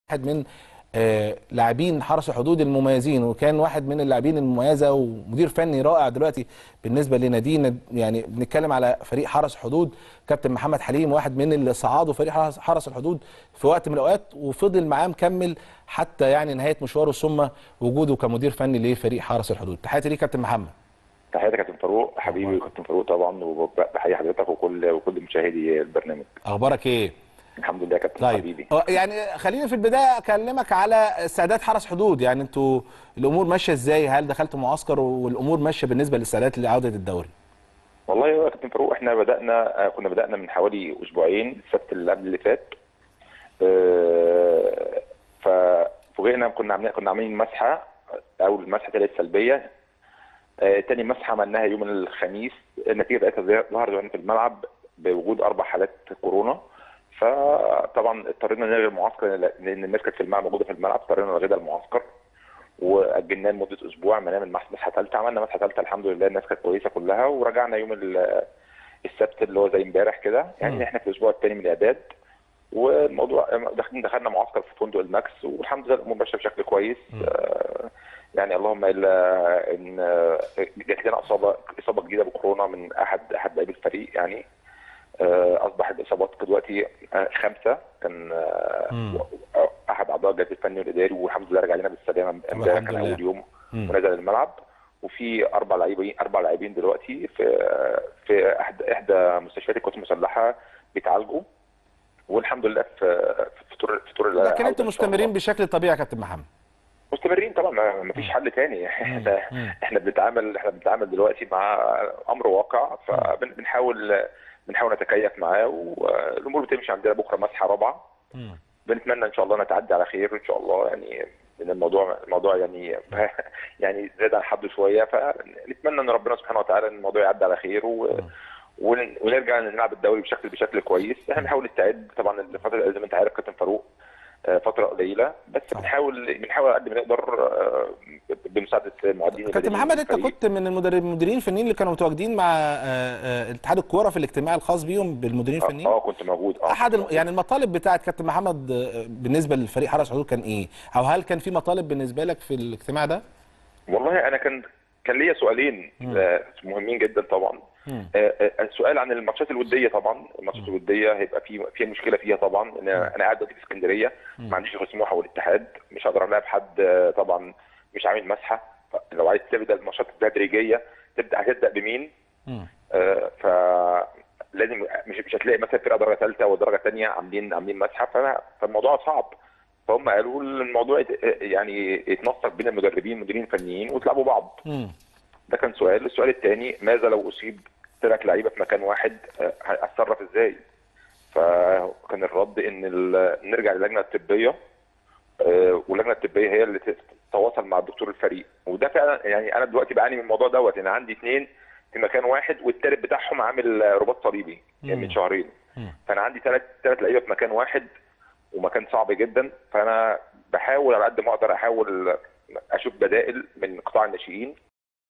واحد من لاعبين حرس الحدود المميزين، وكان واحد من اللاعبين المميزه ومدير فني رائع دلوقتي بالنسبه لنادينا. يعني بنتكلم على فريق حرس الحدود، كابتن محمد حليم، واحد من اللي صعدوا فريق حرس الحدود في وقت من الاوقات، وفضل معاه مكمل حتى يعني نهايه مشواره ثم وجوده كمدير فني لفريق حرس الحدود. تحياتي ليك كابتن محمد. تحياتي كابتن فاروق حبيبي، أخبارك. وكابتن فاروق طبعا، وبحيي حضرتك وكل مشاهدي البرنامج. اخبارك ايه؟ الحمد لله يا كابتن طيب حبيبي. يعني خلينا في البدايه اكلمك على استعداد حرس حدود. يعني انتوا الامور ماشيه ازاي؟ هل دخلتوا معسكر والامور ماشيه بالنسبه للاستعدادات لعوده الدوري؟ والله يا كابتن فاروق احنا كنا بدأنا من حوالي اسبوعين، السبت اللي قبل اللي فات. ففوجئنا كنا عاملين مسحه. اول مسحه طلعت سلبيه. تاني مسحه عملناها يوم الخميس، النتيجه بتاعتها ظهرت في الملعب بوجود 4 حالات كورونا. فطبعا اضطرينا نلغي المعسكر لان الناس كانت موجوده في الملعب. اضطرينا نلغي المعسكر واجلناه لمده اسبوع. عملنا نعمل مسحه ثالثه، عملنا مسحه ثالثه الحمد لله الناس كانت كويسه كلها، ورجعنا يوم السبت اللي هو زي امبارح كده. يعني احنا في الاسبوع الثاني من الاعداد، والموضوع دخلنا معسكر في فندق الماكس، والحمد لله الامور ماشيه بشكل كويس. يعني اللهم الا ان جات لنا اصابه جديده بكورونا من احد لاعبي الفريق. يعني اصبحت الاصابات دلوقتي 5. كان احد اعضاء الجهاز الفني والاداري، والحمد لله رجع لنا بالسلامه امبارح، كان اول يوم ونزل الملعب. وفي 4 لاعبين دلوقتي في احدى مستشفيات القوات المسلحه بيتعالجوا، والحمد لله في طور لكن انتوا مستمرين بشكل طبيعي يا كابتن محمد؟ مستمرين طبعا، ما فيش حل تاني. احنا بنتعامل دلوقتي مع امر واقع، فبنحاول نتكيف معاه، والامور بتمشي. عندنا بكره مسحه رابعه، بنتمنى ان شاء الله نتعدي على خير ان شاء الله. يعني ان الموضوع يعني زاد عن حده شويه، فنتمنى ان ربنا سبحانه وتعالى ان الموضوع يعدي على خير ونرجع نلعب الدوري بشكل كويس. احنا بنحاول نستعد طبعا الفتره، زي ما انت عارف كابتن فاروق، فتره قليله، بس بنحاول على قد ما نقدر بمساعده المعدين. كابتن محمد، انت كنت من المديرين الفنيين اللي كانوا متواجدين مع اتحاد الكوره في الاجتماع الخاص بيهم بالمديرين الفنيين؟ كنت موجود. يعني المطالب بتاعت كابتن محمد بالنسبه للفريق حرس الحدود كان ايه؟ او هل كان في مطالب بالنسبه لك في الاجتماع ده؟ والله انا كان ليا سؤالين مهمين جدا طبعا. السؤال عن الماتشات الوديه. طبعا الماتشات الوديه هيبقى في مشكله فيها طبعا. انا قاعد دلوقتي في اسكندريه، ما عنديش غير سموحه والاتحاد، مش هقدر العب حد طبعا، مش عامل مسحه. لو عايز تبدا الماتشات التدريجيه هتبدا بمين؟ فلازم مش هتلاقي مثلا فرقه درجه ثالثه ودرجه ثانيه عاملين مسحه، فالموضوع صعب. فهم قالوا الموضوع يعني يتنسق بين المدربين الفنيين وتلعبوا بعض. ده كان سؤال. السؤال الثاني، ماذا لو اصيب 3 لعيبه في مكان واحد؟ هتصرف ازاي؟ فكان الرد ان نرجع للجنه الطبيه، واللجنه الطبيه هي اللي تتواصل مع الدكتور الفريق. وده فعلا يعني انا دلوقتي بعاني من الموضوع دوت. انا عندي 2 في مكان واحد، والثالث بتاعهم عامل رباط صليبي يعني من شهرين. فانا عندي 3 لعيبه في مكان واحد، ومكان صعب جدا. فانا بحاول على قد ما اقدر اشوف بدائل من قطاع الناشئين